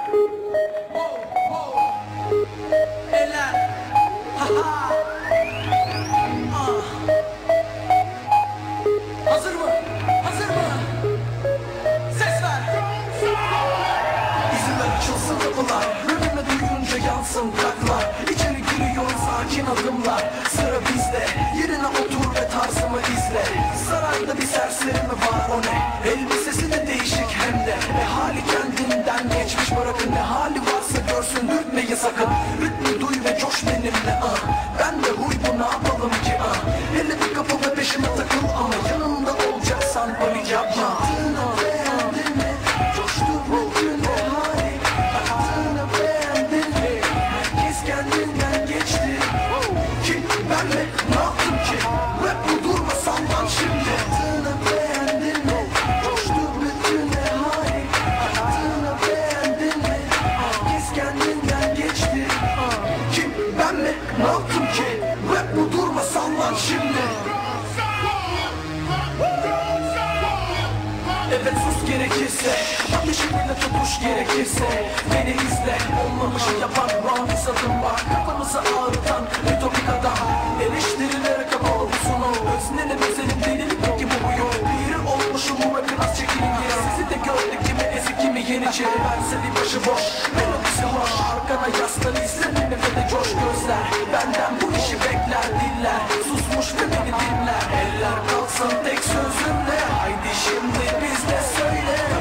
Eller. Haha. Hazır mı? Hazır mı? Ses ver. İzler açılsın kapılar, önüme duyunca yansın plaklar. İçeri giriyor sakin adımlar. Sıra bizde, yerine otur ve tarzımı izle. Sarayda bir serseri mi var, o ne? Elbisesi de değişik hem de. Hali kendinden geçmiş, bırakın ne hali varsa görsün, dürtmeyi sakın. Ritmi duy ve coş benimle. Ben de huy, bu ne yapalım ki? Hele bir kapı ve peşime takıl, ama yanımda olacaksan panik yapma. Beğendin mi? Coştu bugün ne hali? Baktığını beğendin mi? Herkes kendinden geçti. Ki ben mi? Ne yaptım ki? Rap bu, durma sallan şimdi. Baktığını beğendin mi? Coştu bugün ne hali? Baktığını beğendin mi? Herkes kendinden geçti. Kim? Ben mi? Ne yaptım ki? Rap bu, durma sallan şimdi. Evet, sus gerekirse, ateşimle tutuş gerekirse. Beni izle, olmamışı yapan Ramiz adım var. Kafamızı ağrıtan ütopik adam. Eleştirilere kapalı bu sonu. Öznele bezelim, delilik yok ki bu huyu. Biri olmuşum, bu rapin az çekilin geri. Sizi de gördük, kimi ezik kimi yeniçeri. Verse bir başı boş, melodisi hoş. Arkana yaslan, izle beni ve de coş gözler. Benden bu işi bekler diller. Susmuş ve beni dinler. Eller kalsın tek sözümle. Haydi şimdi biz de söyle.